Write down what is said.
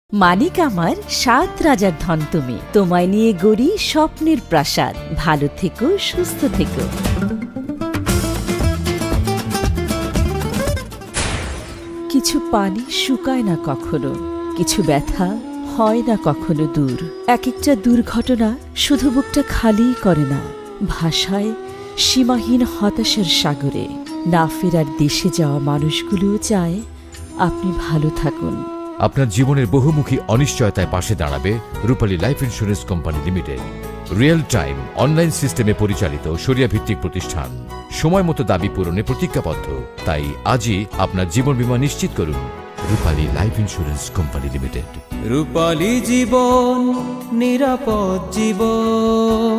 মানিক আমার ৭ রাজার ধন তুমি, তোমায় নিয়ে গড়ি স্বপ্নের প্রাসাদ। ভালো থেকো, সুস্থ থেকো। কিছু পানি শুকায় না কখনো, কিছু ব্যথা হয় না কখনো দূর। এক একটা দুর্ঘটনা শুধু বুকটা খালিই করে না, ভাষায় সীমাহীন হতাশার সাগরে। না ফেরার দেশে যাওয়া মানুষগুলোও চায় আপনি ভালো থাকুন। আপনার জীবনের বহুমুখী অনিশ্চয়তায় পাশে দাঁড়াবে Rupali life insurance company limited. Real time online সিস্টেমে পরিচালিত শরিয়া ভিত্তিক প্রতিষ্ঠান, সময় মতো দাবি পূরণে প্রতিজ্ঞাবদ্ধ। তাই আজই আপনার জীবন বীমা নিশ্চিত করুন Rupali life insurance company limited. Rupali জীবন, নিরাপদ জীবন।